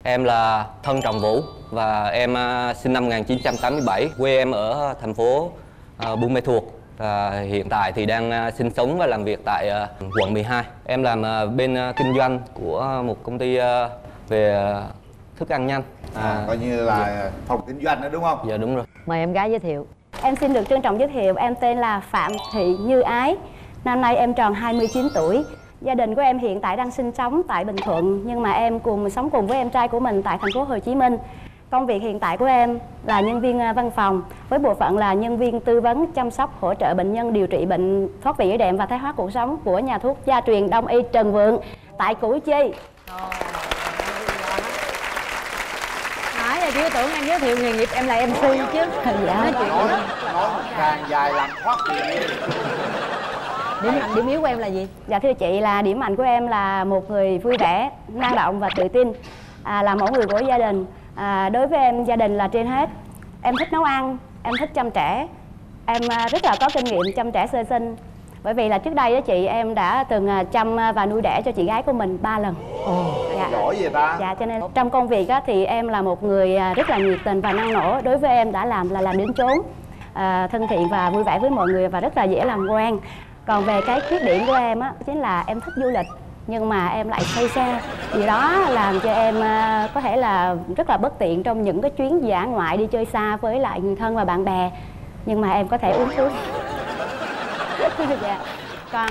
Em là Thân Trọng Vũ và em sinh năm 1987. Quê em ở thành phố Buôn Mê Thuột. Hiện tại thì đang sinh sống và làm việc tại quận 12. Em làm bên kinh doanh của một công ty về thức ăn nhanh. Coi như là phòng kinh doanh đó đúng không? Dạ đúng rồi. Mời em gái giới thiệu. Em xin được trân trọng giới thiệu, em tên là Phạm Thị Như Ái. Năm nay em tròn 29 tuổi. Gia đình của em hiện tại đang sinh sống tại Bình Thuận, nhưng mà em sống cùng với em trai của mình tại thành phố Hồ Chí Minh. Công việc hiện tại của em là nhân viên văn phòng với bộ phận là nhân viên tư vấn, chăm sóc, hỗ trợ bệnh nhân điều trị bệnh thoát vị đĩa đệm và thoái hóa cột sống của nhà thuốc gia truyền Đông y Trần Vượng tại Củ Chi. Nãy giờ chưa tưởng em giới thiệu nghề nghiệp em là MC chứ. Dạ. Nói chuyện nói càng dài làm thoát vị. Điểm mạnh điểm yếu của em là gì? Dạ thưa chị, là điểm mạnh của em là một người vui vẻ, năng động và tự tin, là mẫu người của gia đình. Đối với em, gia đình là trên hết. Em thích nấu ăn, em thích chăm trẻ, em rất là có kinh nghiệm chăm trẻ sơ sinh. Bởi vì là trước đây đó chị, em đã từng chăm và nuôi đẻ cho chị gái của mình 3 lần. Dạ. Giỏi vậy ta? Dạ, cho nên trong công việc á, thì em là một người rất là nhiệt tình và năng nổ. Đối với em đã làm là làm đến chốn, thân thiện và vui vẻ với mọi người và rất là dễ làm quen. Còn về cái khuyết điểm của em á, chính là em thích du lịch nhưng mà em lại say xe. Điều đó làm cho em có thể là rất là bất tiện trong những cái chuyến dã ngoại đi chơi xa với lại người thân và bạn bè. Nhưng mà em có thể uống thuốc. Dạ. Còn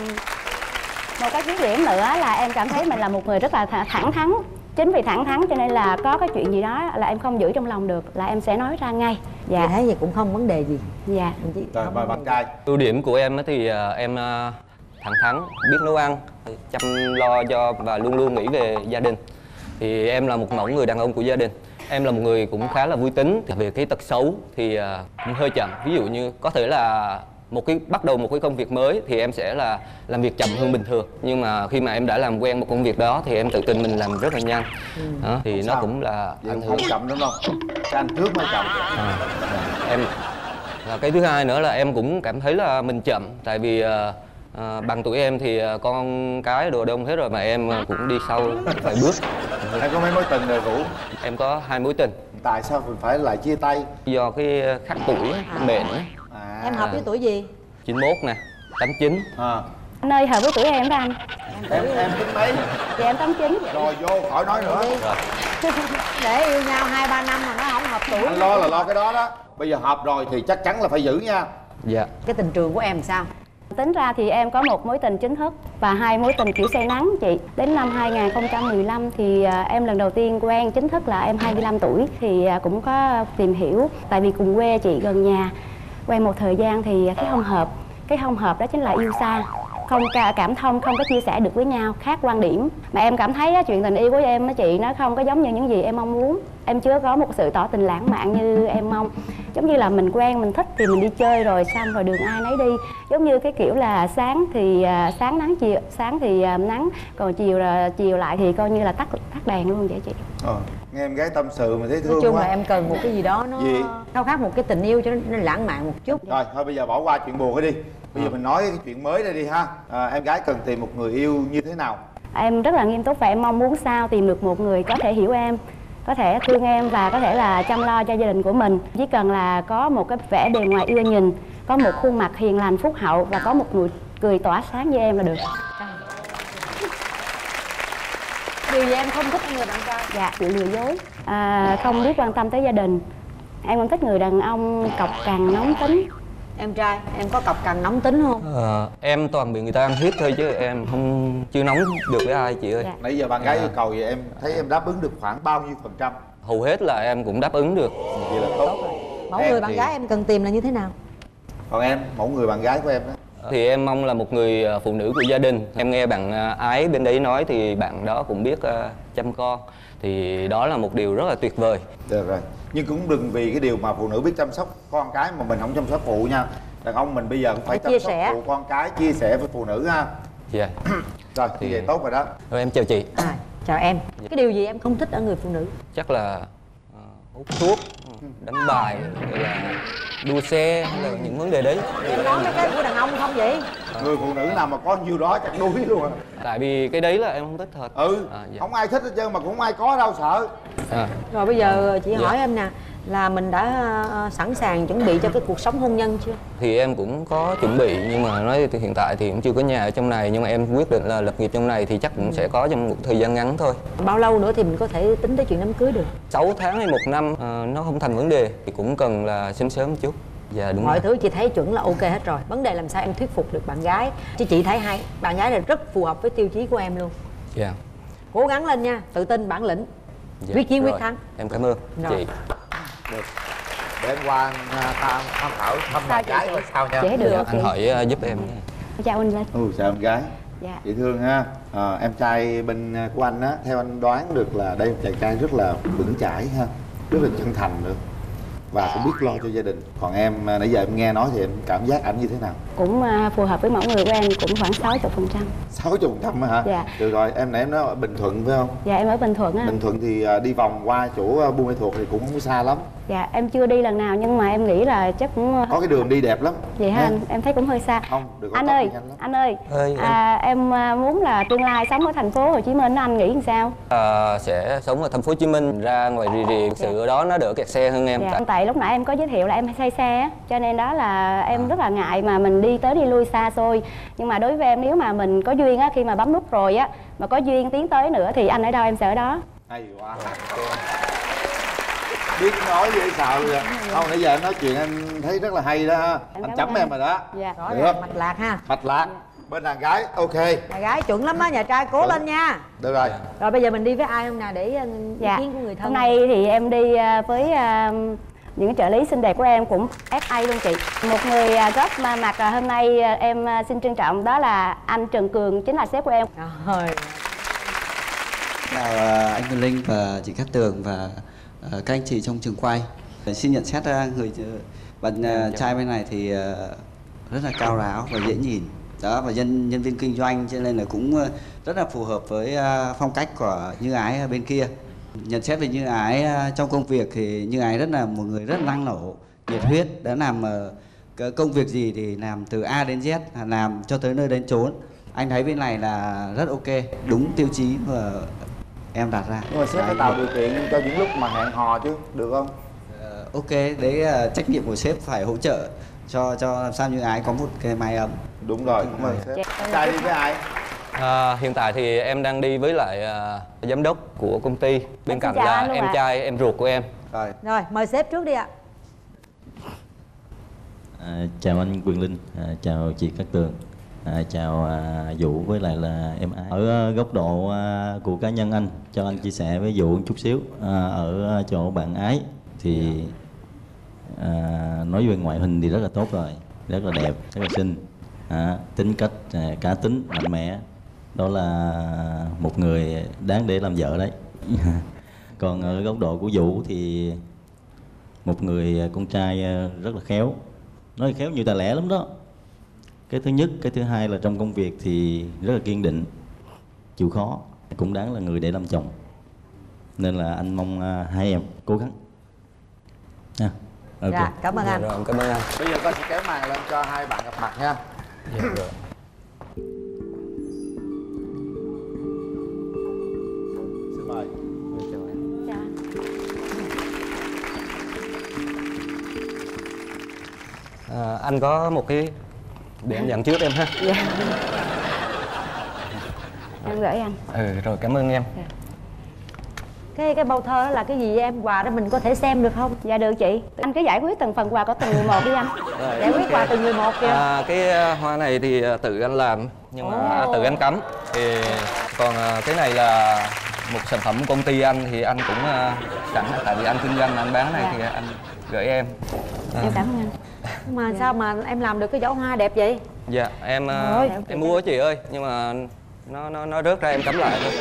một cái khuyết điểm nữa là em cảm thấy mình là một người rất là thẳng thắn. Chính vì thẳng thắn cho nên là có cái chuyện gì đó là em không giữ trong lòng được, là em sẽ nói ra ngay. Dạ. Chị thấy vậy cũng không vấn đề gì. Dạ. Rồi mời bạn trai. Ưu điểm của em thì em thẳng thắn, biết nấu ăn, chăm lo cho và luôn luôn nghĩ về gia đình. Thì em là một mẫu người đàn ông của gia đình. Em là một người cũng khá là vui tính. Về cái tật xấu thì cũng hơi chậm. Ví dụ như có thể là bắt đầu một cái công việc mới thì em sẽ là làm việc chậm hơn bình thường. Nhưng mà khi mà em đã làm quen một công việc đó thì em tự tin mình làm rất là nhanh. Đó, thì nó cũng là ảnh hưởng. Không chậm đúng không? Cái anh trước mới chậm. Em và cái thứ hai nữa là em cũng cảm thấy là mình chậm. Tại vì bằng tuổi em thì con cái đồ đông hết rồi mà em cũng đi sau vài bước. Em có mấy mối tình rồi Vũ? Em có 2 mối tình. Tại sao mình phải lại chia tay? Do cái khác tuổi, mệnh. Em hợp với tuổi gì? 91 nè, 89. Anh ơi, hợp với tuổi em đó anh. Em tính mấy? Dạ em 89. Rồi vô khỏi nói nữa. Để yêu nhau 2-3 năm mà nó không hợp tuổi. Anh lo là lo cái đó đó. Bây giờ hợp rồi thì chắc chắn là phải giữ nha. Dạ. Cái tình trường của em sao? Tính ra thì em có một mối tình chính thức và 2 mối tình kiểu say nắng chị. Đến năm 2015 thì em lần đầu tiên quen chính thức là em 25 tuổi. Thì cũng có tìm hiểu, tại vì cùng quê chị gần nhà. Quen một thời gian thì cái không hợp. Cái không hợp đó chính là yêu xa. Không cảm thông, không có chia sẻ được với nhau, khác quan điểm. Mà em cảm thấy chuyện tình yêu của em á chị, nó không có giống như những gì em mong muốn. Em chưa có một sự tỏ tình lãng mạn như em mong. Giống như là mình quen, mình thích thì mình đi chơi rồi xong rồi đường ai nấy đi. Giống như cái kiểu là sáng thì sáng nắng, sáng thì nắng, còn chiều lại thì coi như là tắt đèn luôn vậy chị. Nghe em gái tâm sự mà thấy thương quá. Nói chung là em cần một cái gì đó nó khao khát một cái tình yêu cho nó lãng mạn một chút. Rồi thôi bây giờ bỏ qua chuyện buồn cái đi. Bây giờ mình nói cái chuyện mới đây đi ha. Em gái cần tìm một người yêu như thế nào? Em rất là nghiêm túc và em mong muốn sao tìm được một người có thể hiểu em, có thể thương em và có thể là chăm lo cho gia đình của mình. Chỉ cần là có một cái vẻ bề ngoài ưa nhìn, có một khuôn mặt hiền lành phúc hậu và có một nụ cười tỏa sáng như em là được. Điều gì em không thích ở người bạn trai? Dạ, chịu lừa dối, không biết quan tâm tới gia đình. Em không thích người đàn ông cọc cằn nóng tính. Em trai, em có cọc cằn nóng tính không? Em toàn bị người ta ăn hiếp thôi chứ em chưa nóng được với ai chị ơi. Dạ. Nãy giờ bạn gái yêu cầu vậy em thấy em đáp ứng được khoảng bao nhiêu %? Hầu hết là em cũng đáp ứng được. Vậy là tốt rồi. Mẫu người bạn gái em cần tìm là như thế nào? Còn em, mẫu người bạn gái của em đó? Thì em mong là một người phụ nữ của gia đình. Em nghe bạn Ái bên đấy nói thì bạn đó cũng biết chăm con. Thì đó là một điều rất là tuyệt vời. Được rồi. Nhưng cũng đừng vì cái điều mà phụ nữ biết chăm sóc con cái mà mình không chăm sóc phụ nha. Đàn ông mình bây giờ cũng phải chăm sóc phụ con cái, chia sẻ với phụ nữ ha. Dạ. Rồi, thì vậy tốt rồi đó. Rồi em chào chị. Chào em. Cái điều gì em không thích ở người phụ nữ? Chắc là hút thuốc, đánh bài, hay là đua xe, hay là những vấn đề đấy. Em nói mấy cái của đàn ông không vậy? Người phụ nữ nào mà có nhiêu đó chắc đuối luôn à. Tại vì cái đấy là em không thích thật. Dạ. Không ai thích hết trơn mà cũng không ai có đâu, sợ. Rồi bây giờ chị hỏi em nè, là mình đã sẵn sàng chuẩn bị cho cái cuộc sống hôn nhân chưa? Thì em cũng có chuẩn bị, nhưng mà nói thì hiện tại thì cũng chưa có nhà ở trong này, nhưng mà em quyết định là lập nghiệp trong này thì chắc cũng sẽ có trong một thời gian ngắn thôi. Bao lâu nữa thì mình có thể tính tới chuyện đám cưới được? 6 tháng hay 1 năm nó không thành vấn đề, thì cũng cần là sớm một chút. Dạ đúng Mọi rồi. thứ chị thấy chuẩn là ok hết rồi. Vấn đề làm sao em thuyết phục được bạn gái. Chứ chị thấy hai bạn gái này rất phù hợp với tiêu chí của em luôn. Dạ. Cố gắng lên nha, tự tin, bản lĩnh, Dạ, quyết chiến rồi. quyết thắng. Em cảm ơn Rồi. chị. Được. Để em qua tham khảo thăm bạn gái coi sao nha. Chị được Dạ, ok. anh hỏi giúp em. Chào anh Linh. Chào em gái. Dạ. Dễ thương ha. Em trai bên của anh á, theo anh đoán được là đây chàng trai rất là vững chãi ha, rất là chân thành nữa, và cũng biết lo cho gia đình. Còn em nãy giờ em nghe nói thì em cảm giác anh như thế nào? Cũng phù hợp với mẫu người của em, cũng khoảng 60%. 60% hả? Dạ. Được rồi, em nãy em nói ở Bình Thuận phải không? Dạ em ở Bình Thuận á. Bình Thuận thì đi vòng qua chỗ Buôn Mê Thuột thì cũng không có xa lắm. Dạ em chưa đi lần nào nhưng mà em nghĩ là chắc cũng Có cái đường đi đẹp lắm. vậy ha anh, em thấy cũng hơi xa. Không, được. Anh ơi, anh ơi, em muốn là tương lai sống ở thành phố Hồ Chí Minh, anh nghĩ làm sao? Sẽ sống ở thành phố Hồ Chí Minh, ra ngoài rì rì sự ở đó nó đỡ kẹt xe hơn em. Dạ. Tại lúc nãy em có giới thiệu là em say xe á, cho nên đó là em rất là ngại mà mình đi tới đi lui xa xôi. Nhưng mà đối với em, nếu mà mình có duyên á, khi mà bấm nút rồi á, mà có duyên tiến tới nữa thì anh ở đâu em sẽ ở đó. Hay quá. Biết nói gì sợ rồi. Không, nãy giờ em nói chuyện anh thấy rất là hay đó ha. Anh chấm em rồi đó. Dạ. Rõ ràng mạch lạc ha. Mạch lạc. Bên đàn gái ok. Nhà gái chuẩn lắm á, nhà trai cố lên nha. Được rồi. Rồi bây giờ mình đi với ai không nè, để ý kiến của người thân. Hôm nay thì em đi với những trợ lý xinh đẹp của em cũng FA luôn chị. Một người góp mặt hôm nay em xin trân trọng đó là anh Trần Cường, chính là sếp của em. Rồi. Chào anh Quyền Linh và chị Cát Tường và các anh chị trong trường quay. Xin nhận xét người bạn trai bên này thì rất là cao ráo và dễ nhìn. Đó, và nhân viên kinh doanh cho nên là cũng rất là phù hợp với phong cách của Như Ái ở bên kia. Nhận xét về Như Ái trong công việc thì Như Ái rất là một người rất năng nổ, nhiệt huyết, đã làm công việc gì thì làm từ A đến Z, làm cho tới nơi đến chốn. Anh thấy bên này là rất ok, đúng tiêu chí mà em đặt ra. Nhưng mà sếp phải tạo điều kiện cho những lúc mà hẹn hò chứ, được không? Ok, đấy là trách nhiệm của sếp phải hỗ trợ cho làm sao Như Ái có một cái mái ấm. Đúng rồi, cảm ơn sếp. Trai đi với ai? Hiện tại thì em đang đi với lại giám đốc của công ty, bên cạnh là em trai em ruột của em. Rồi mời sếp trước đi ạ. Chào anh Quyền Linh, chào chị Cát Tường, chào Vũ với lại là em Ái. Ở góc độ của cá nhân anh, cho anh chia sẻ với Vũ một chút xíu. Ở chỗ bạn Ái thì nói về ngoại hình thì rất là tốt rồi, rất là đẹp, rất là xinh, tính cách cá tính mạnh mẽ, đó là một người đáng để làm vợ đấy. Còn ở góc độ của Vũ thì một người con trai rất là khéo, nói khéo nhiều tài lẻ lắm đó. Cái thứ nhất, cái thứ hai là trong công việc thì rất là kiên định, chịu khó, cũng đáng là người để làm chồng. Nên là anh mong hai em cố gắng nha. Okay. Dạ, cảm ơn anh. Rồi, cảm ơn anh. Bây giờ con sẽ kéo màn lên cho hai bạn gặp mặt nha. Dạ, rồi. Xin mời. Anh có một cái để anh nhận trước em ha. Dạ. Em gửi anh. Rồi cảm ơn em. Cái bao thơ đó là cái gì em, quà đó mình có thể xem được không? Dạ được chị. Anh cứ giải quyết từng phần quà của từng người một đi anh. Giải quyết quà từng người một kìa. Cái hoa này thì tự anh làm, nhưng mà tự anh cắm. Thì còn cái này là một sản phẩm công ty anh thì anh cũng sẵn, tại vì anh kinh doanh anh bán này thì anh gửi em. Em cảm ơn anh. Mà sao mà em làm được cái giỏ hoa đẹp vậy? Dạ em mua á chị ơi, nhưng mà nó rớt ra em cắm lại thôi.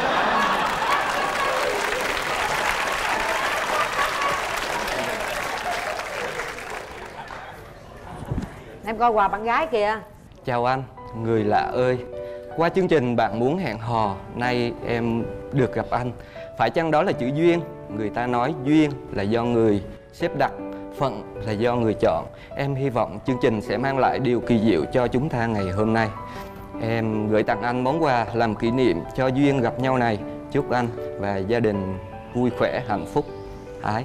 Em coi quà bạn gái kìa. Chào anh, người lạ ơi. Qua chương trình Bạn Muốn Hẹn Hò, nay em được gặp anh. Phải chăng đó là chữ duyên? người ta nói duyên là do người xếp đặt, phận là do người chọn. Em hy vọng chương trình sẽ mang lại điều kỳ diệu cho chúng ta ngày hôm nay. Em gửi tặng anh món quà làm kỷ niệm cho duyên gặp nhau này. Chúc anh và gia đình vui khỏe, hạnh phúc, ái.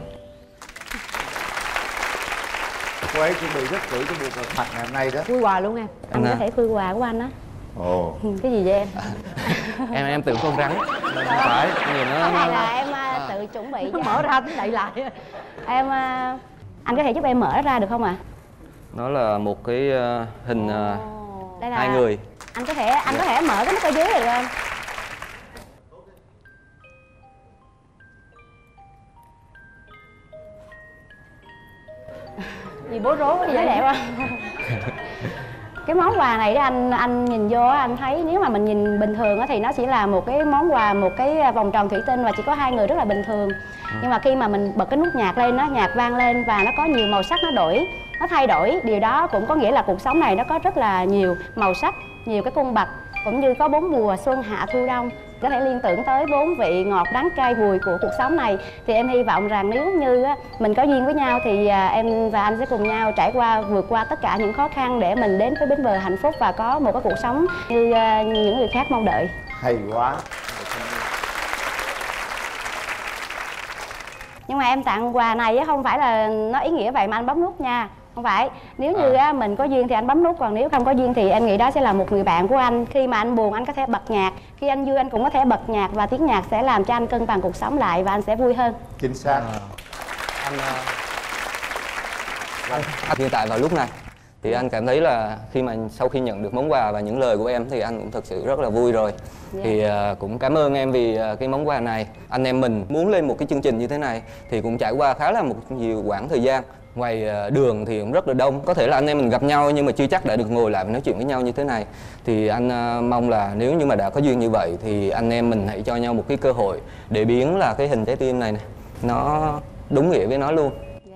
Cô ấy chuẩn bị rất kỹ cho buổi gặp mặt ngày hôm nay đó. Vui quà luôn em. Anh có thể khui quà của anh á. Ồ. Cái gì vậy em? Em tưởng con rắn. Không phải, nhìn nó... Cái này là em tự chuẩn bị cho Mở ra tính đậy lại. em. Anh có thể giúp em mở ra được không ạ? Nó là một cái hình Đây là... hai người. Anh có thể mở cái nút ở dưới được không? Gì bối rối quá Thấy vậy? đẹp không? Cái món quà này đó anh nhìn vô anh thấy nếu mà mình nhìn bình thường thì nó chỉ là một cái món quà, một cái vòng tròn thủy tinh và chỉ có hai người rất là bình thường. Nhưng mà khi mà mình bật cái nút nhạc lên, nhạc vang lên và nó có nhiều màu sắc, nó thay đổi. Điều đó cũng có nghĩa là cuộc sống này nó có rất là nhiều màu sắc, nhiều cái cung bậc, cũng như có 4 mùa xuân hạ thu đông, có thể liên tưởng tới 4 vị ngọt đắng cay bùi của cuộc sống này. Thì em hy vọng rằng nếu như mình có duyên với nhau thì em và anh sẽ cùng nhau vượt qua tất cả những khó khăn để mình đến với bến bờ hạnh phúc và có một cái cuộc sống như những người khác mong đợi. Hay quá. Nhưng mà em tặng quà này không phải là nó ý nghĩa vậy mà anh bấm nút nha. Không phải, nếu như mình có duyên thì anh bấm nút, còn nếu không có duyên thì em nghĩ đó sẽ là một người bạn của anh. Khi mà anh buồn anh có thể bật nhạc, khi anh vui anh cũng có thể bật nhạc, và tiếng nhạc sẽ làm cho anh cân bằng cuộc sống lại và anh sẽ vui hơn. Chính xác. Anh hiện tại vào lúc này thì anh cảm thấy là sau khi nhận được món quà và những lời của em thì anh cũng thực sự rất là vui rồi. Thì cũng cảm ơn em vì cái món quà này. Anh em mình muốn lên một cái chương trình như thế này thì cũng trải qua khá là nhiều quãng thời gian. Ngoài đường thì cũng rất là đông, có thể là anh em mình gặp nhau nhưng mà chưa chắc đã được ngồi lại và nói chuyện với nhau như thế này. Thì anh mong là nếu như mà đã có duyên như vậy thì anh em mình hãy cho nhau một cái cơ hội để biến là cái hình trái tim này nó đúng nghĩa với nó luôn.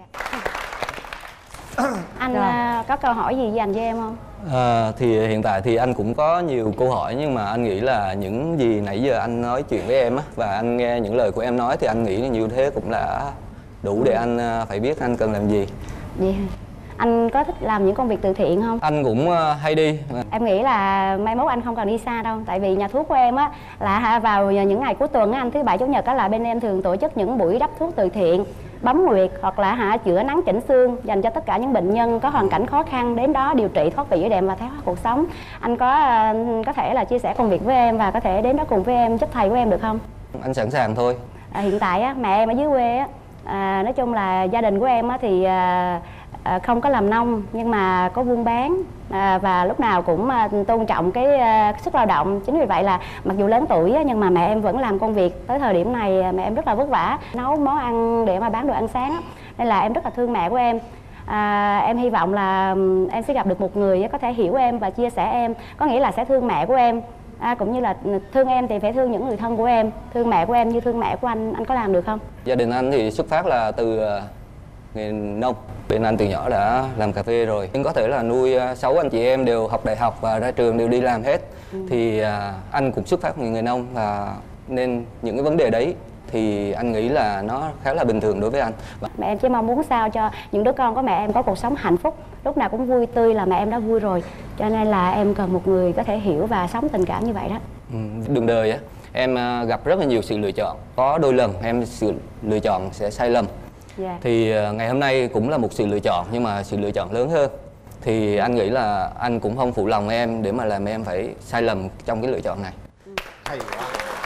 Anh có câu hỏi gì dành cho em không? Thì hiện tại thì anh cũng có nhiều câu hỏi, nhưng mà anh nghĩ là những gì nãy giờ anh nói chuyện với em và anh nghe những lời của em nói thì anh nghĩ như thế cũng đã đủ để anh phải biết anh cần làm gì. Vậy anh có thích làm những công việc từ thiện không? Anh cũng hay đi. Em nghĩ là mai mốt anh không cần đi xa đâu, tại vì nhà thuốc của em là vào những ngày cuối tuần anh, thứ bảy chủ nhật là bên em thường tổ chức những buổi đắp thuốc từ thiện, bấm nguyệt hoặc là chữa nắng chỉnh xương dành cho tất cả những bệnh nhân có hoàn cảnh khó khăn đến đó điều trị, thoát vị đệm và thái hóa cuộc sống. Anh có thể là chia sẻ công việc với em và có thể đến đó cùng với em giúp thầy của em được không? Anh sẵn sàng thôi. Hiện tại mẹ em ở dưới quê nói chung là gia đình của em thì không có làm nông nhưng mà có buôn bán và lúc nào cũng tôn trọng cái sức lao động. Chính vì vậy là mặc dù lớn tuổi nhưng mà mẹ em vẫn làm công việc. Tới thời điểm này mẹ em rất là vất vả nấu món ăn để mà bán đồ ăn sáng nên là em rất là thương mẹ của em. Em hy vọng là em sẽ gặp được một người có thể hiểu em và chia sẻ em, có nghĩa là sẽ thương mẹ của em. Cũng như là thương em thì phải thương những người thân của em, thương mẹ của em như thương mẹ của anh có làm được không? Gia đình anh thì xuất phát là từ nghề nông. Bên anh từ nhỏ đã làm cà phê rồi. Nhưng có thể là nuôi 6 anh chị em đều học đại học và ra trường đều đi làm hết. Thì anh cũng xuất phát từ nghề nông và nên những cái vấn đề đấy thì anh nghĩ là nó khá là bình thường đối với anh. Mẹ em chỉ mong muốn sao cho những đứa con của mẹ em có cuộc sống hạnh phúc, lúc nào cũng vui tươi là mẹ em đã vui rồi. Cho nên là em cần một người có thể hiểu và sống tình cảm như vậy đó. Đường đời em gặp rất là nhiều sự lựa chọn. Có đôi lần em sự lựa chọn sẽ sai lầm. Thì ngày hôm nay cũng là một sự lựa chọn nhưng mà sự lựa chọn lớn hơn. Thì anh nghĩ là anh cũng không phụ lòng em để mà làm em phải sai lầm trong cái lựa chọn này. Hay quá.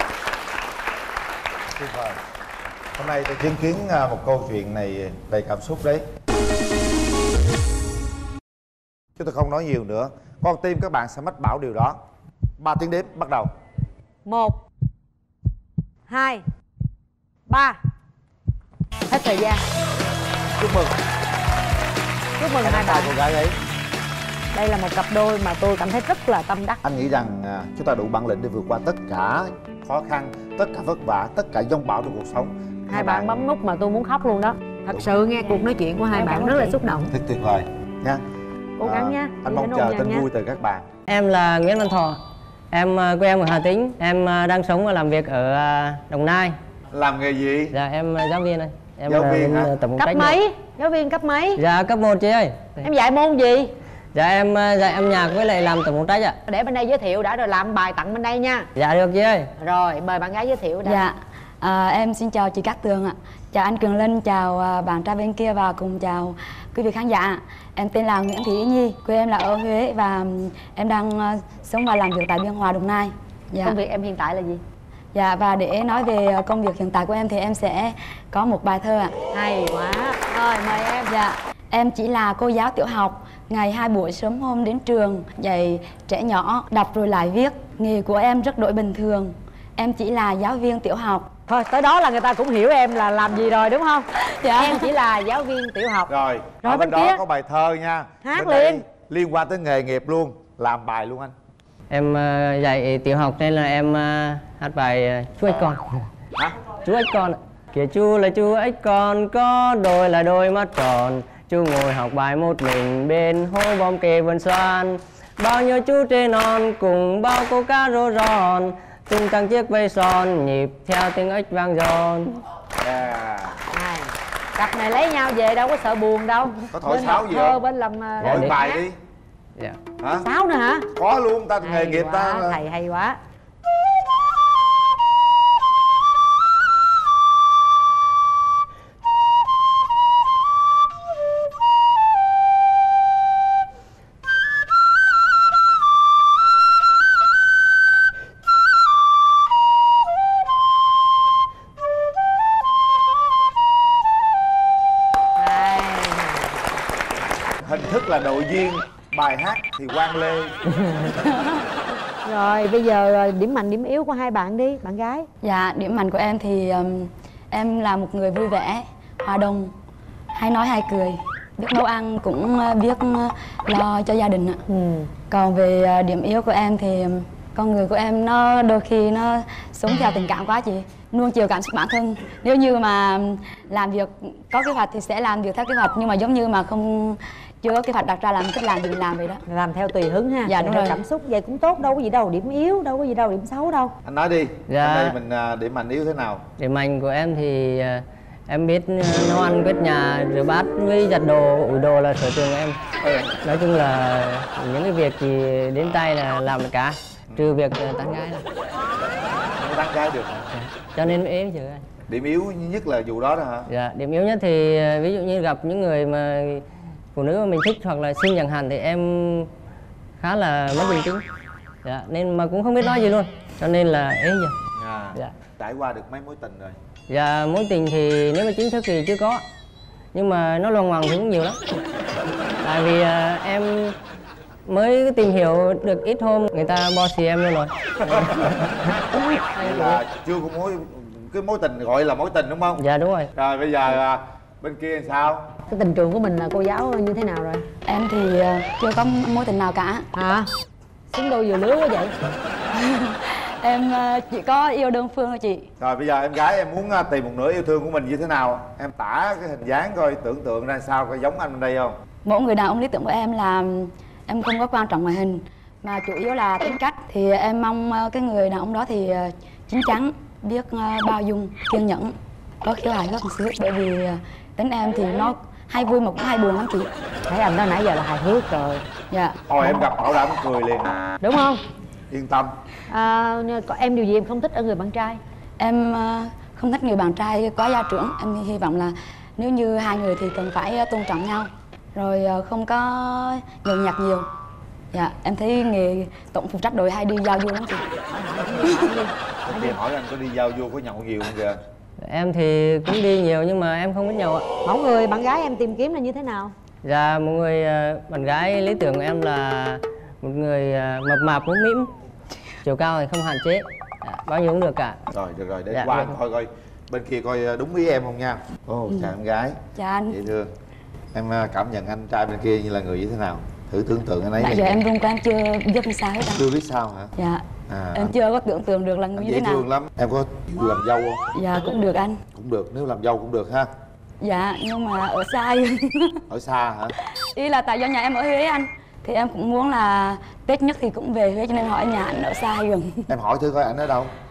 Tuyệt vời. Hôm nay tôi chứng kiến một câu chuyện này đầy cảm xúc đấy. Chúng tôi không nói nhiều nữa. Con tim các bạn sẽ mách bảo điều đó. 3 tiếng đếm bắt đầu. 1 2 3. Hết thời gian. Chúc mừng. Chúc mừng hai bạn. Cô gái ấy. Đây là một cặp đôi mà tôi cảm thấy rất là tâm đắc. Anh nghĩ rằng chúng ta đủ bản lĩnh để vượt qua tất cả khó khăn, tất cả vất vả, tất cả giông bão trong cuộc sống. Hai bạn bấm nút mà tôi muốn khóc luôn đó. Thật sự nghe cuộc nói chuyện của hai bạn rất là xúc động. Thật tuyệt vời nha. Cố gắng nha. Anh mong chờ tin vui từ các bạn. Em là Nguyễn Văn Thọ. Em quê em ở Hà Tĩnh. Em đang sống và làm việc ở Đồng Nai. Làm nghề gì? Dạ em giáo viên đây. Em Giáo viên hả? tập Cấp cách mấy? Giáo viên cấp mấy? Dạ cấp 1 chị ơi. Em dạy môn gì? Dạ em dạy âm nhạc với lại làm tổng phụ trách ạ. Để bên đây giới thiệu đã rồi làm bài tặng bên đây nha. Dạ được chị ơi. Rồi mời bạn gái giới thiệu đã. Dạ, em xin chào chị Cát Tường ạ. Chào anh Cường Linh, chào bạn trai bên kia và cùng chào quý vị khán giả. Em tên là Nguyễn Thị Yến Nhi, quê em là ở Huế và em đang sống và làm việc tại Biên Hòa, Đồng Nai. Dạ. Công việc em hiện tại là gì? Dạ, và để nói về công việc hiện tại của em thì em sẽ có một bài thơ ạ. Hay quá. Rồi mời em. Dạ, em chỉ là cô giáo tiểu học, ngày 2 buổi sớm hôm đến trường, dạy trẻ nhỏ đọc rồi lại viết. Nghề của em rất đổi bình thường, em chỉ là giáo viên tiểu học. Thôi tới đó là người ta cũng hiểu em là làm gì rồi đúng không? Dạ. Em chỉ là giáo viên tiểu học. Rồi, Rồi ở bên bên đó kia. có bài thơ nha. Hát Bên đây liền. liên quan tới nghề nghiệp luôn. Làm bài luôn anh. Em dạy tiểu học nên là em hát bài chú ếch con. Hả? Chú ếch con ạ. Kìa chú là chú ếch con, có đôi là đôi mắt tròn. Chú ngồi học bài một mình bên hố bom kề vườn xoan. Bao nhiêu chú trê non cùng bao cô cá rô ròn, tung tăng chiếc vây son nhịp theo tiếng ếch vang giòn. Yeah. Này, cặp này lấy nhau về đâu có sợ buồn đâu. Có thổi bên sáo học gì thơ, không? bên làm Gọi đi. bài đi. Dạ. Hả? sáo nữa hả? Có luôn, ta nghề Hay nghiệp quá, ta. thầy hay quá. Hay. Hình thức là đội viên, bài hát thì Quang Lê. Rồi bây giờ điểm mạnh điểm yếu của hai bạn đi, bạn gái. Dạ, điểm mạnh của em thì em là một người vui vẻ, hòa đồng, hay nói hay cười, biết nấu ăn cũng biết lo cho gia đình ạ. Còn về điểm yếu của em thì con người của em nó đôi khi nó sống theo tình cảm quá chị, nuông chiều cảm xúc bản thân. Nếu như mà làm việc có kế hoạch thì sẽ làm việc theo kế hoạch, nhưng mà giống như mà không chưa có kế hoạch đặt ra làm thích làm gì làm vậy đó. Làm theo tùy hứng ha. Dạ, đúng theo rồi. cảm xúc vậy cũng tốt, đâu có gì đâu điểm yếu, đâu có gì đâu điểm xấu đâu. Anh nói đi. Dạ. Ở đây mình điểm mạnh yếu thế nào? Điểm mạnh của em thì em biết nấu ăn, quét nhà, rửa bát với giặt đồ, ủi đồ là sở trường của em. Nói chung là những cái việc gì đến tay là làm được cả, trừ việc tán gái thôi. Không tán gái được hả? Cho nên mới ế chứ anh. Điểm yếu nhất là vụ đó đó hả? Dạ, điểm yếu nhất thì ví dụ như gặp những người mà phụ nữ mà mình thích hoặc là xinh chẳng hạn thì em khá là mất bình tĩnh. Dạ, nên mà cũng không biết nói gì luôn, cho nên là ế giờ. Dạ. Trải qua được mấy mối tình rồi? Dạ, mối tình thì nếu mà chính thức thì chưa có, nhưng mà nó loằng ngoằng thì cũng nhiều lắm. Tại vì em mới tìm hiểu được ít hôm người ta bo xì em luôn rồi. Vậy là chưa có cái mối tình gọi là mối tình đúng không? Dạ đúng rồi. Rồi bây giờ bên kia làm sao? Cái tình trường của mình là cô giáo như thế nào rồi? Em thì chưa có mối tình nào cả. Hả? Xứng đôi vừa lứa quá vậy. Em chỉ có yêu đơn phương thôi chị. Rồi bây giờ em gái em muốn tìm một nửa yêu thương của mình như thế nào? Em tả cái hình dáng coi, tưởng tượng ra sao, coi giống anh bên đây không? Mỗi người đàn ông lý tưởng của em là em không có quan trọng ngoại hình, mà chủ yếu là tính cách. Thì em mong cái người đàn ông đó thì chín chắn, biết bao dung, kiên nhẫn, có khiếu hài hước một xíu. Bởi vì tính em thì nó hay vui mà cũng hay buồn lắm chị. Thấy anh đó nãy giờ là hài hước rồi. Dạ. Thôi em gặp bảo đảm cười liền. Đúng không? Yên tâm. Có em điều gì em không thích ở người bạn trai? Em không thích người bạn trai quá gia trưởng. Em hy vọng là nếu như hai người thì cần phải tôn trọng nhau, rồi không có nhường nhặt nhiều. Dạ, em thấy nghề tổng phụ trách đội hay đi giao du lắm chị. Trước tiên hỏi anh có đi giao du, có nhậu nhiều không kìa? Em thì cũng đi nhiều nhưng mà em không biết nhậu ạ. Mẫu người bạn gái em tìm kiếm là như thế nào? Dạ, một người bạn gái lý tưởng của em là một người mập mạp mũm mĩm, chiều cao thì không hạn chế, bao nhiêu cũng được cả. Rồi được rồi, để Dạ, qua được. coi bên kia coi đúng ý em không nha. Chào em gái. Chào anh. Dễ thương. Em cảm nhận anh trai bên kia như là người như thế nào? Thử tưởng tượng anh ấy. Nãy giờ em run quá, em chưa biết làm sao hết anh. chưa biết sao hả? Dạ. Em anh chưa có tưởng tượng được là người như dễ thế nào. thương lắm. Em có chịu làm dâu không? Dạ cũng được anh. Cũng được, nếu làm dâu cũng được ha. Dạ, nhưng mà ở xa. Ở xa hả? Ý là tại do nhà em ở Huế anh, thì em cũng muốn là Tết nhất thì cũng về Huế, cho nên hỏi nhà anh ở xa hay gần. Em hỏi thử coi ảnh ở đâu.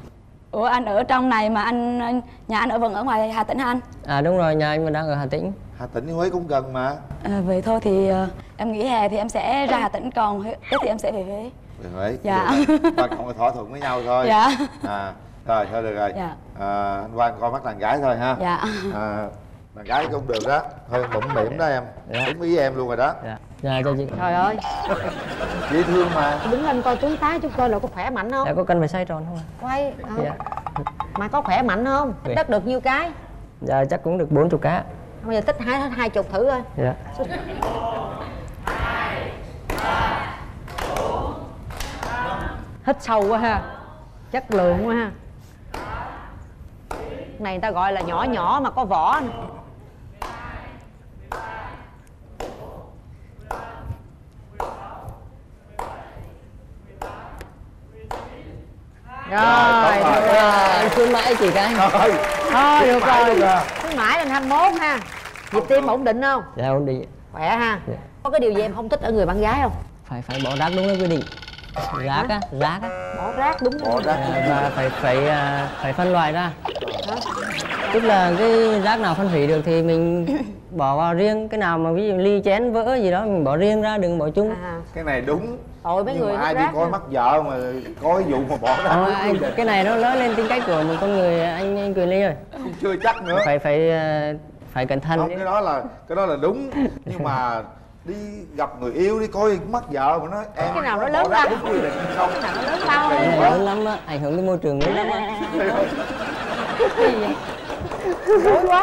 Ủa anh ở trong này mà nhà anh vẫn ở ngoài Hà Tĩnh hả anh? À đúng rồi, nhà anh vẫn đang ở Hà Tĩnh. Hà Tĩnh với Huế cũng gần mà. Vậy thôi thì em nghỉ hè thì em sẽ ra Hà Tĩnh, còn Tết thì em sẽ về Huế. Về Huế. Dạ. Quan trọng là thỏa thuận với nhau thôi. Dạ. Rồi thôi được rồi. Dạ. Anh Quang coi mắt đàn gái thôi ha. Dạ. Đàn gái cũng được đó, hơi mũm mỉm đó em. Dạ. Đúng ý em luôn rồi đó. Dạ. Dạ cho chị. Trời ơi, Dễ thương mà. đứng lên coi tướng tá chút coi là có khỏe mạnh không? Dạ có cần phải xoay tròn không ạ? Quay. Dạ. Mà có khỏe mạnh không? Dạ. Đất được nhiêu cái? Dạ chắc cũng được 40 cá. Bây giờ tích 20 thử coi. Dạ. Hít sâu quá ha, chất lượng quá ha. Này người ta gọi là nhỏ nhỏ mà có vỏ nè. Rồi, được rồi. Anh khuyên mãi chị cái. Thôi được rồi. Khuyến mãi lên 21 ha. Nhịp tim ổn định không? Dạ ổn định. Khỏe ha. Dạ. Có cái điều gì em không thích ở người bạn gái không? Phải bỏ rác đúng cái quy định. Rác á, rác á. Bỏ rác đúng Bỏ rác. Và phải phân loại ra. Tức là cái rác nào phân hủy được thì mình bỏ vào riêng, cái nào mà ví dụ ly chén vỡ gì đó mình bỏ riêng ra, đừng bỏ chung. Cái này đúng. Ôi mấy Nhưng người mà ai đi rác coi ha. mắt vợ mà có cái vụ mà bỏ rác đúng Anh, quy định. cái này nó nói lên tính cách của một con người, anh Quyền Ly ơi. Không chưa chắc nữa. Phải cẩn thận. Không, chứ. cái đó là đúng. Nhưng mà đi gặp người yêu đi coi mắt vợ mà nói em Cái nào nó có lớn bỏ rác ra. đúng quy định không? Cái nào nó lớn lao Kỳ hơn. quá. Lớn lắm á, ảnh hưởng đến môi trường lớn lắm á. Dối quá.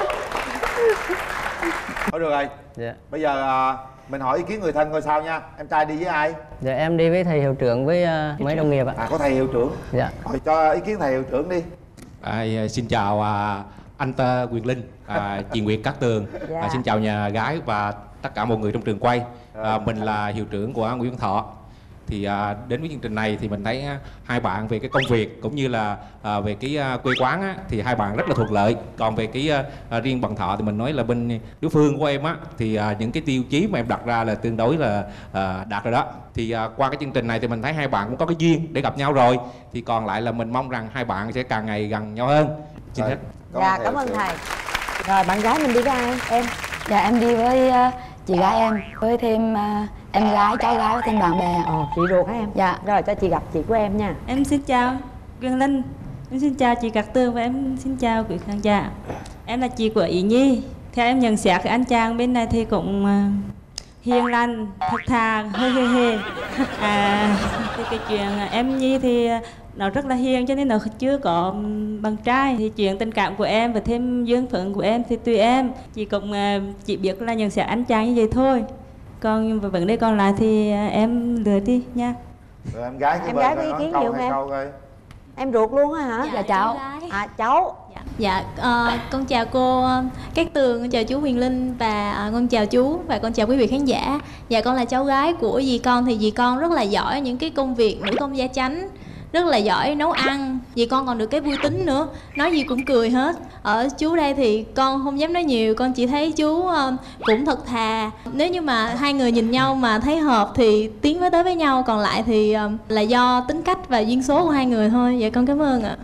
Thôi được rồi. Dạ. Bây giờ mình hỏi ý kiến người thân coi sao nha. Em trai đi với ai? Dạ em đi với thầy hiệu trưởng với mấy đồng nghiệp ạ. Có thầy hiệu trưởng. Dạ. Rồi cho ý kiến thầy hiệu trưởng đi. Xin chào anh Quyền Linh, chị Nguyệt Cát Tường. Dạ. Xin chào nhà gái và tất cả mọi người trong trường quay. Mình là hiệu trưởng của Nguyễn Văn Thọ. Thì đến với chương trình này thì mình thấy hai bạn về cái công việc cũng như là về cái quê quán á, thì hai bạn rất là thuận lợi. Còn về cái riêng bằng Thọ thì mình nói là bên đối phương của em á, thì những cái tiêu chí mà em đặt ra là tương đối là đạt rồi đó. Thì qua cái chương trình này thì mình thấy hai bạn cũng có cái duyên để gặp nhau rồi. Thì còn lại là mình mong rằng hai bạn sẽ càng ngày gần nhau hơn. Xin hết. Dạ cảm ơn thầy. Rồi bạn gái mình đi với ai em? Dạ em đi với chị gái em, với thêm em gái, cháu gái với thêm bạn bè. Chị ruột hả em? Dạ. Rồi cho chị gặp chị của em nha. Em xin chào Quyền Linh, em xin chào chị Cát Tường và em xin chào quý khán giả. Em là chị của Ý Nhi. Theo em nhận xét thì anh chàng bên này thì cũng hiền lành, thật thà, hơi hề hề. Thì cái chuyện em Nhi thì nó rất là hiền cho nên nó chưa có bạn trai. Thì chuyện tình cảm của em và thêm duyên phận của em thì tùy em. Chị cũng chỉ biết là nhận xét anh chàng như vậy thôi. Còn vấn đề còn lại thì em lựa đi nha. Rồi em gái Em gái có ý kiến gì không em? Em ruột luôn á hả? Dạ cháu. Cháu. Dạ, con chào cô Cát Tường, con chào chú Huyền Linh và con chào chú và con chào quý vị khán giả. Dạ con là cháu gái của dì con, thì dì con rất là giỏi những cái công việc nữ công gia chánh, rất là giỏi nấu ăn. Dì con còn được cái vui tính nữa, nói gì cũng cười hết. Ở chú đây thì con không dám nói nhiều, con chỉ thấy chú cũng thật thà. Nếu như mà hai người nhìn nhau mà thấy hợp thì tiến tới với nhau, còn lại thì là do tính cách và duyên số của hai người thôi. Dạ con cảm ơn ạ.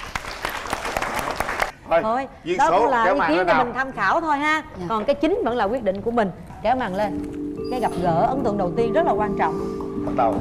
Thôi, duyên đó số, cũng là kéo ý màn kiến lên cho nào. mình tham khảo thôi ha. Còn cái chính vẫn là quyết định của mình. Kéo màn lên. Cái gặp gỡ ấn tượng đầu tiên rất là quan trọng. Bắt đầu.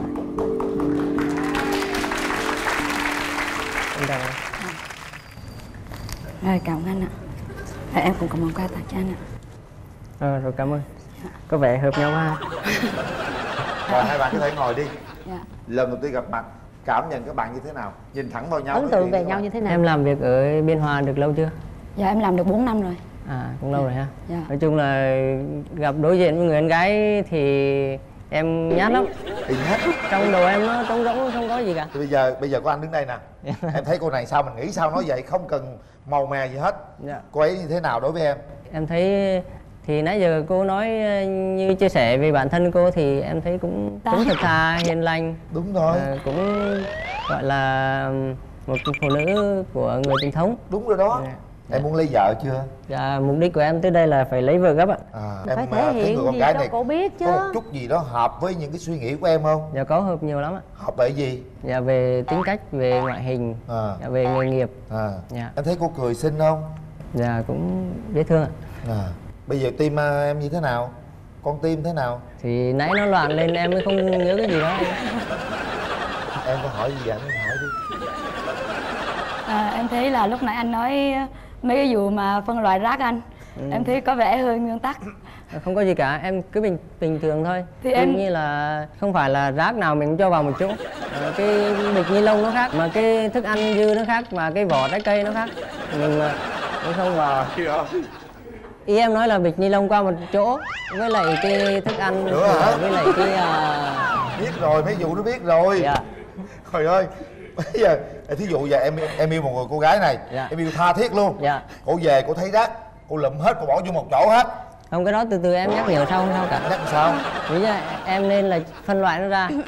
Rồi cảm ơn anh ạ. Em cũng cảm ơn quà tặng cho anh ạ. Rồi cảm ơn. Có vẻ hợp nhau ha. Rồi hai bạn có thể ngồi đi. Dạ. Lần đầu tiên gặp mặt, cảm nhận các bạn như thế nào? Nhìn thẳng vào nhau. Ấn tượng về nhau như thế nào? Em làm việc ở Biên Hòa được lâu chưa? Dạ em làm được 4 năm rồi. Cũng lâu rồi ha. Dạ. Nói chung là gặp đối diện với người con gái thì em nhát lắm. Thì hết. Trong đầu em nó trống rỗng, không có gì cả. Thì bây giờ có anh đứng đây nè. Em thấy cô này sao mình nghĩ sao nói vậy, không cần màu mè gì hết. Dạ. Cô ấy như thế nào đối với em? Em thấy thì nãy giờ cô nói như chia sẻ về bản thân cô thì em thấy cũng thật thà, hiền lành. Đúng rồi. Cũng gọi là một phụ nữ của người truyền thống. Đúng rồi đó. Em muốn lấy vợ chưa? Dạ, mục đích của em tới đây là phải lấy vợ gấp ạ. Em phải thể thấy hiện người con gì gái cho này cô biết chứ. có một chút gì đó hợp với những cái suy nghĩ của em không? Dạ có hợp nhiều lắm ạ. Hợp về gì? Dạ về tính cách, về ngoại hình, dạ, về nghề nghiệp. Dạ. Em thấy cô cười xinh không? Dạ cũng dễ thương ạ. Bây giờ tim em như thế nào? Con tim thế nào? Thì nãy nó loạn lên em mới không nhớ cái gì đó. Em có hỏi gì vậy? Em hỏi đi. Em thấy là lúc nãy anh nói mấy cái vụ mà phân loại rác anh, em thấy có vẻ hơi nguyên tắc. Không có gì cả, em cứ bình thường thôi. Thì em như là không phải là rác nào mình cũng cho vào một chỗ. Cái bịch ni lông nó khác, mà cái thức ăn dư nó khác, và cái vỏ trái cây nó khác. Mình không vào. Ý em nói là bịch ni lông qua một chỗ với lại cái thức ăn với lại cái biết rồi, mấy vụ nó biết rồi. Dạ. Trời ơi, bây giờ thí dụ giờ em yêu một người cô gái này, dạ, em yêu tha thiết luôn. Dạ. Cô về cô thấy rác, cô lụm hết, cô bỏ vô một chỗ hết. Không, cái đó từ từ em nhắc nhở sau, không sao cả. Nhắc sao? Ví dụ em nên là phân loại nó ra.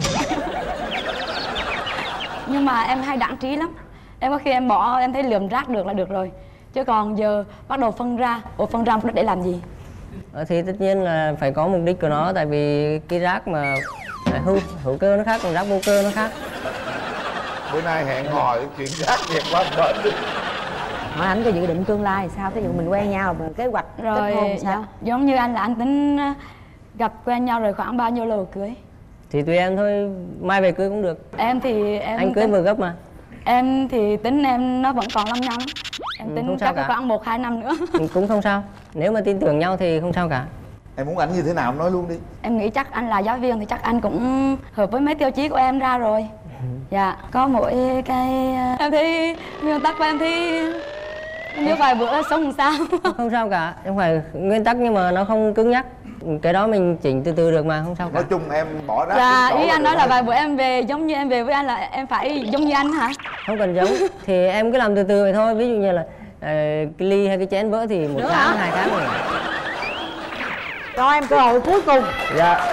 Nhưng mà em hay đãng trí lắm. Em có khi em bỏ, em thấy lượm rác được là được rồi. Chứ còn giờ bắt đầu phân ra. Ủa phân ra mục đích để làm gì? Thì tất nhiên là phải có mục đích của nó. Tại vì cái rác mà hữu cơ nó khác, còn rác vô cơ nó khác. Bữa nay hẹn hò chuyện rác việc quá bển. Hỏi anh có dự định tương lai thì sao? Thí dụ mình quen nhau rồi kế hoạch rồi kết hôn sao? Dạ. Giống như anh là anh tính gặp quen nhau rồi khoảng bao nhiêu lâu cưới? Thì tùy em thôi, mai về cưới cũng được. Em thì em anh cưới vừa gấp mà. Em thì tính em nó vẫn còn 5 năm. Em tính chắc khoảng 1-2 năm nữa. Cũng không sao. Nếu mà tin tưởng nhau thì không sao cả. Em muốn ảnh như thế nào em nói luôn đi. Em nghĩ chắc anh là giáo viên thì chắc anh cũng hợp với mấy tiêu chí của em ra rồi. Dạ, có mỗi cái em thấy nguyên tắc của em thấy nếu vài bữa sống làm sao. Không sao cả, không phải nguyên tắc nhưng mà nó không cứng nhắc. Cái đó mình chỉnh từ từ được mà, không sao cả. Nói chung em bỏ rác. Dạ, ý anh nói là vài bữa em về giống như em về với anh là em phải giống như anh hả? Không cần giống, thì em cứ làm từ từ vậy thôi. Ví dụ như là cái ly hay cái chén vỡ thì 1 tháng, 2 tháng rồi. Cho em cơ hội cuối cùng. Dạ.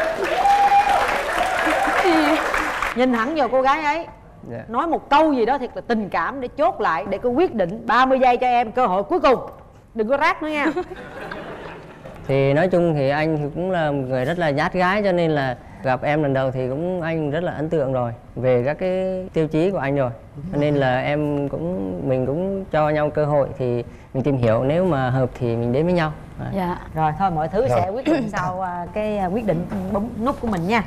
Nhìn thẳng vào cô gái ấy, dạ, nói một câu gì đó thật là tình cảm để chốt lại, để cô quyết định. 30 giây cho em, cơ hội cuối cùng. Đừng có rác nữa nha. Thì nói chung thì anh cũng là một người rất là nhát gái, cho nên là gặp em lần đầu thì cũng anh rất là ấn tượng rồi về các cái tiêu chí của anh rồi. Cho nên là mình cũng cho nhau cơ hội thì mình tìm hiểu, nếu mà hợp thì mình đến với nhau. Dạ. Rồi thôi mọi thứ sẽ quyết định sau cái quyết định bấm nút của mình nha.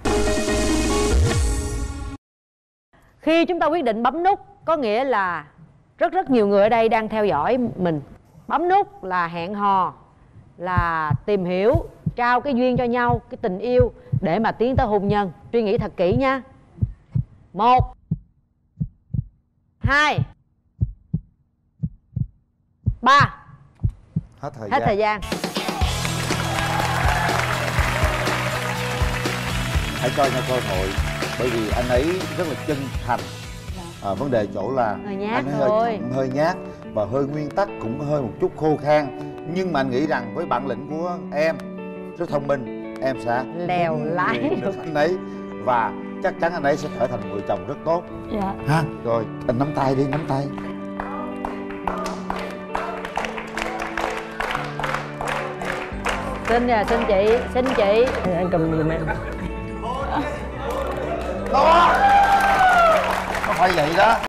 Khi chúng ta quyết định bấm nút có nghĩa là rất nhiều người ở đây đang theo dõi mình. Bấm nút là hẹn hò, là tìm hiểu, trao cái duyên cho nhau, cái tình yêu để mà tiến tới hôn nhân. Suy nghĩ thật kỹ nha. 1 2 3. Hết thời gian. Hãy cho nhau cơ hội, bởi vì anh ấy rất là chân thành. Vấn đề chỗ là anh hơi nhát và hơi nguyên tắc, cũng hơi một chút khô khan. Nhưng mà anh nghĩ rằng với bản lĩnh của em rất thông minh, em sẽ lèo lái được anh ấy, và chắc chắn anh ấy sẽ trở thành người chồng rất tốt. Dạ. Ha, rồi anh nắm tay đi, nắm tay. Xin chị. Anh cầm giùm em. Đó, nó phải vậy đó.